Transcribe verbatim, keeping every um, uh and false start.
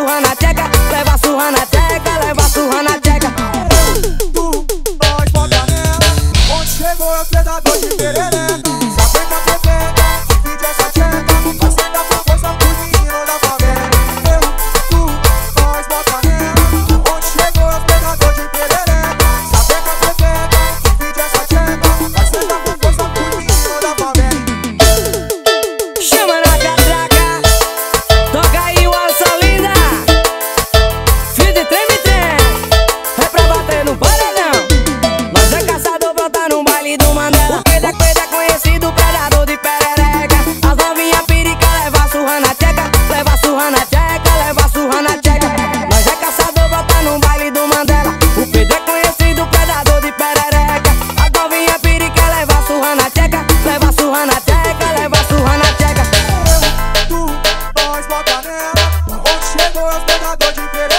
surra na tcheca, leva surra na tcheca, leva surra na tcheca. Tu, nós bota nela, onde chegou é o predador de perereca. Sapeca, pepeca, divide essa tcheca, vai sentar com força pro menino da favela. Eu, tu, nós bota nela, onde chegou é o predador de perereca. Sapeca, pepeca, divide essa tcheca, vai sentar com força pro menino da favela. Chama na catraca, toca aí o alça linda. Fio de treme trem, é pra bater no paredão. Nós é caçador, brota no baile do Mandela. O Pedrinho é conhecido, predador de perereca. As novinha pirica, leva surra na tcheca, leva surra na tcheca, leva surra na tcheca. Nós é caçador, brota no baile do Mandela. O Pedro é conhecido, predador de perereca. As novinha pirica, leva surra na tcheca, leva surra na tcheca, leva surra na tcheca. Tu, nós bota nela, onde chegou é o predador de perereca.